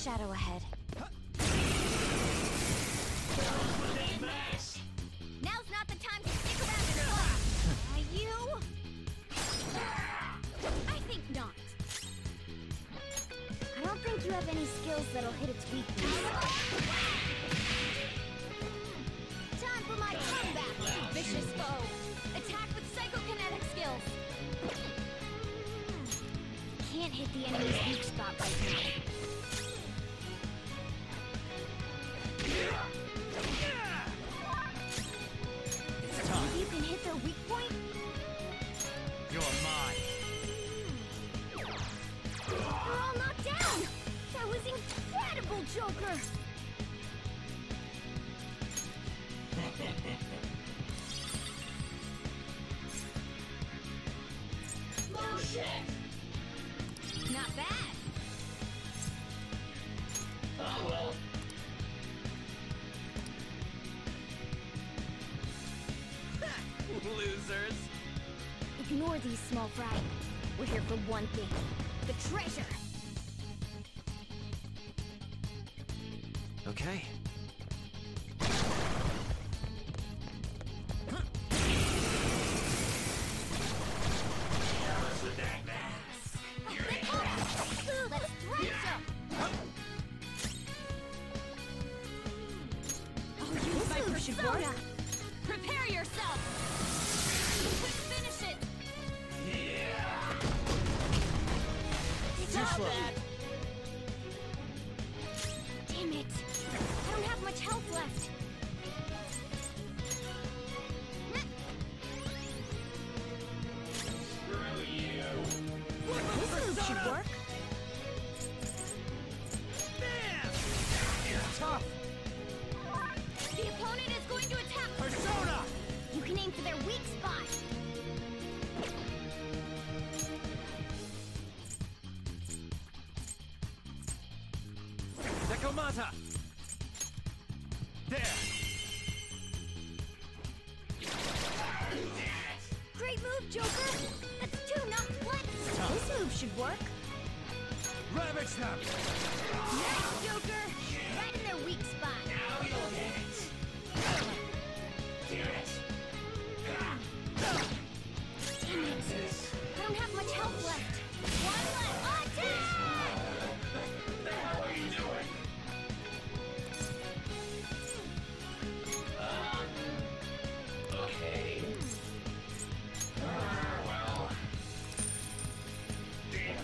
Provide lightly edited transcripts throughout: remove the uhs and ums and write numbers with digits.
shadow ahead. Now's not the time to stick around and talk. You? I think not. I don't think you have any skills that'll hit its weakness. Time for my comeback, vicious foe. Attack with psychokinetic skills. Can't hit the enemy's weak spot right now. It's time. Maybe you can hit their weak point? You're mine. They're all knocked down! That was incredible, Joker! Oh shit! Not bad! Oh well. Losers. Ignore these small fry. We're here for one thing. The treasure! Okay. With that mask. Let's thrash them! I'll use my persona! Prepare yourself! Quick, finish it! Yeah. Stop that! Damn it! I don't have much health left! Screw you. This move should work! Bam! Tough. The opponent is going to attack! Persona. You can aim for their weak spot! Nekomata. There. Great move, Joker! That's two, not one! This move should work! Ravage them. Nice, Joker! Right in their weak spot! Now you'll get it. Do it. Damn it! I don't have much health left! One left! Attack! What the hell are you doing? Okay. Well. Damn.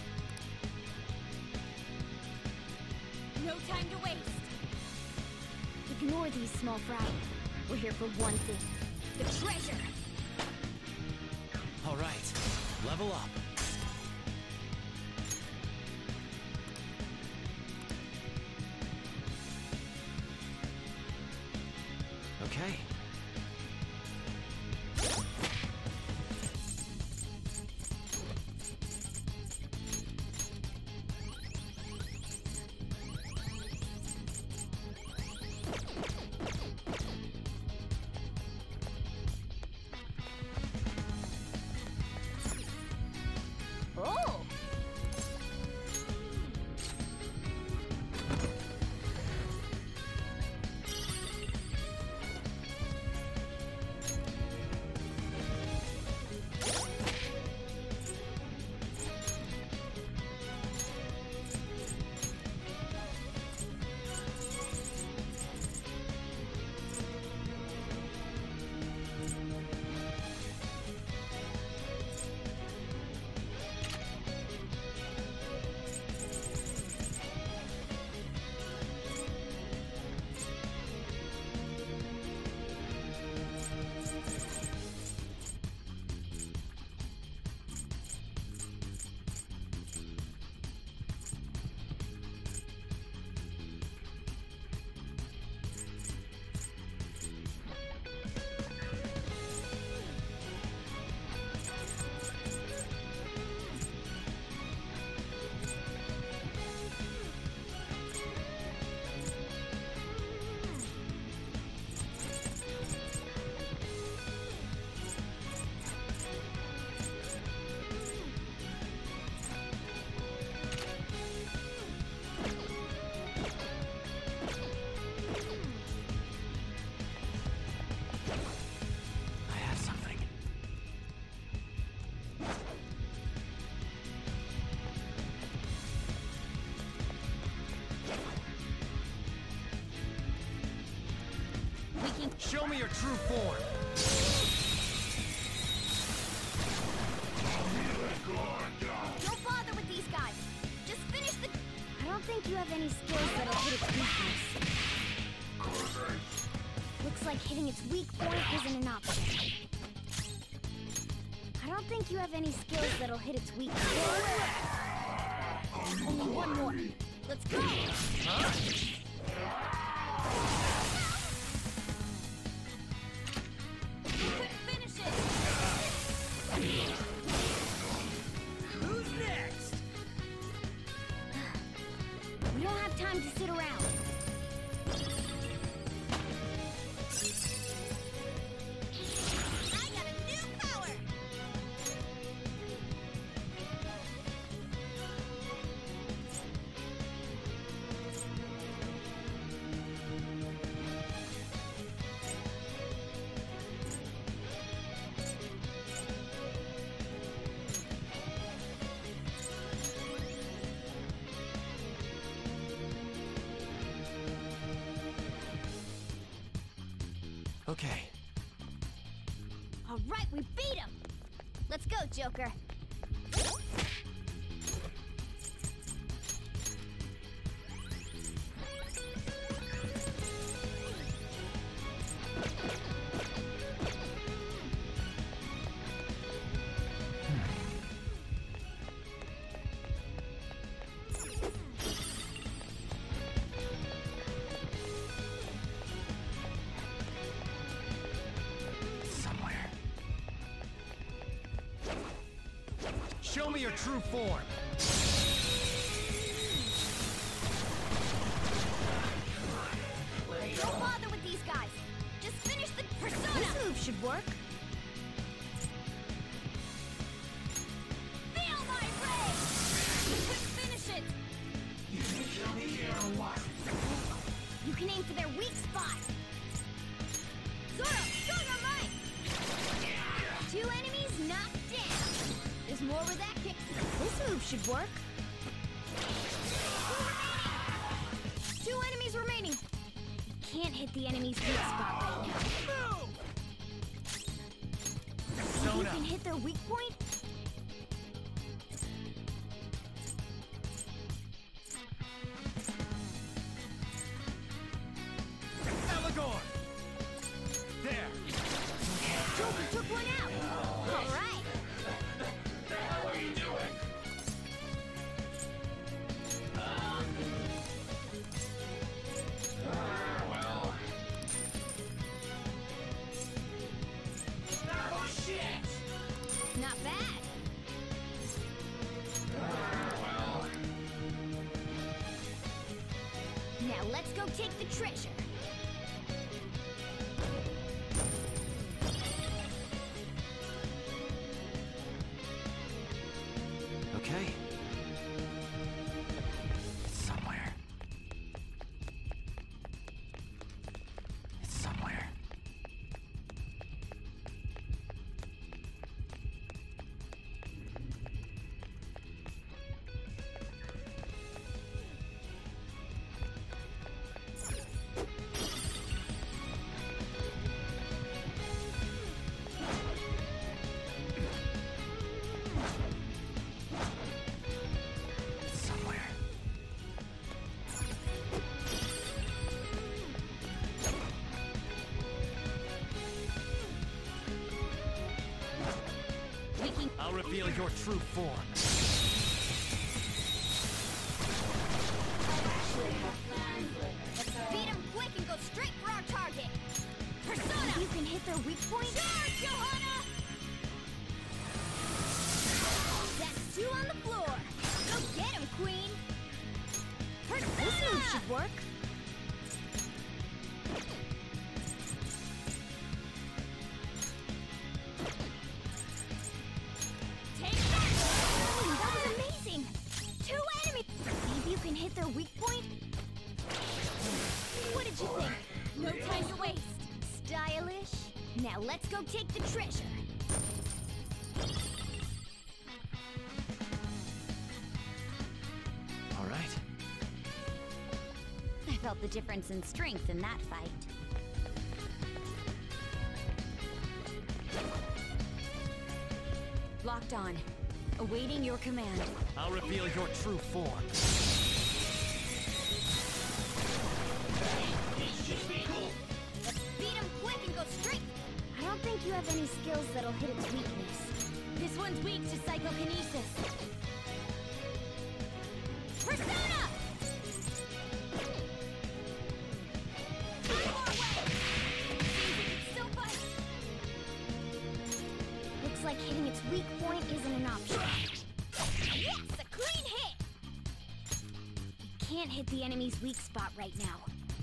No time to waste! Ignore these small fry. We're here for one thing. The treasure! All right. Level up. Okay. Oh! We can... Show me your true form. Don't bother with these guys. Just finish the... I don't think you have any skills that'll hit its weakness. Looks like hitting its weak point isn't an option. I don't think you have any skills that'll hit its weakness. Only one more. Let's go! Huh? Finish it! Who's next? We don't have time to sit around. I got a new power! Okay. All right, we beat him! Let's go, Joker. Somewhere. Show me your true form. Don't bother with these guys. Just finish the persona. This move should work. Feel my rage! Finish it! You can aim for their weak spot. Zoro, show your might! 2 enemies knocked down. There's more where that kick. This move should work. 2 enemies remaining. You can't hit the enemy's weak spot right now. Move! You Persona. can hit their weak point? Elagor. There. Joker took one out. All right. Not bad. Now let's go take the treasure. Okay. It's somewhere. It's somewhere. It's somewhere. We can... I'll reveal your true form. Beat him quick and go straight for our target. Persona! You can hit their weak point? Charge, Johanna! That's 2 on the floor. Go get him, Queen. Persona! This move should work. Take that! Oh, that was amazing! 2 enemies! Maybe you can hit their weak point? What did you think? No time to waste. Stylish? Now let's go take the treasure. All right. I felt the difference in strength in that fight. locked on, awaiting your command. I'll reveal your true form. Beat him quick and go straight! I don't think you have any skills that'll hit its weakness. This one's weak to psychokinesis. Persona! One more way! Seems it can still bite. Looks like hitting its weak point isn't an option. Yes! A clean hit! Can't hit the enemy's weak spot right now.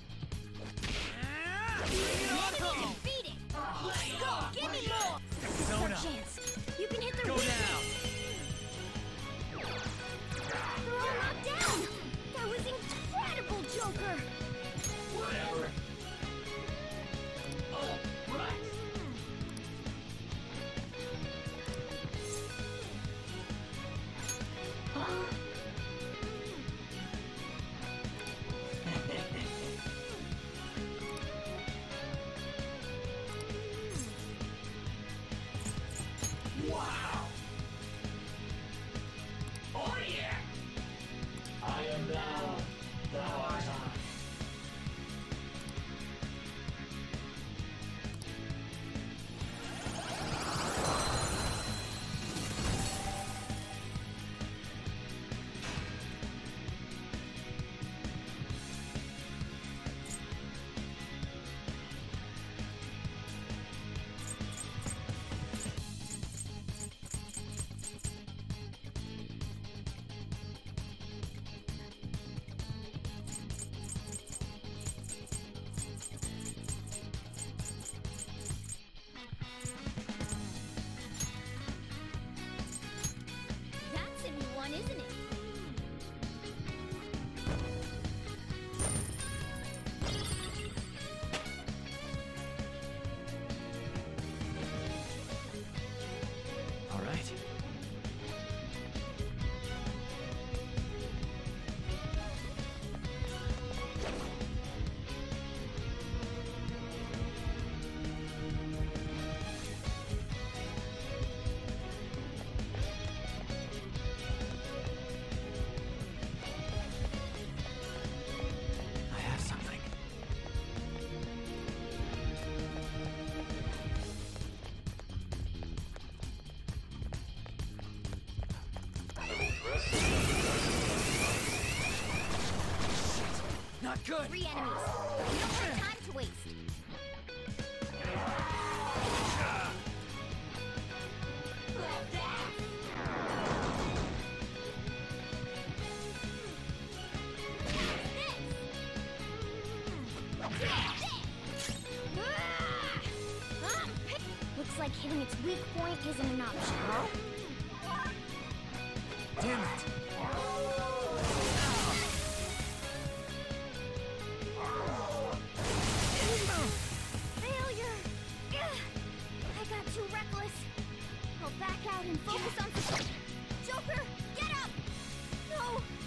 Enemy defeated! Let's go! Give me more! This is our chance. You can hit the Go now! They're all knocked down! That was incredible, Joker! Whatever. All right. Wow. Oh yeah. I am thou, thou art I. That's a new one, isn't it? All right. I have something. Not good! 3 enemies. We don't have time to waste. Looks like hitting its weak point isn't an option. Damn it! Failure! I got too reckless. I'll back out and focus on... Joker, get up! No!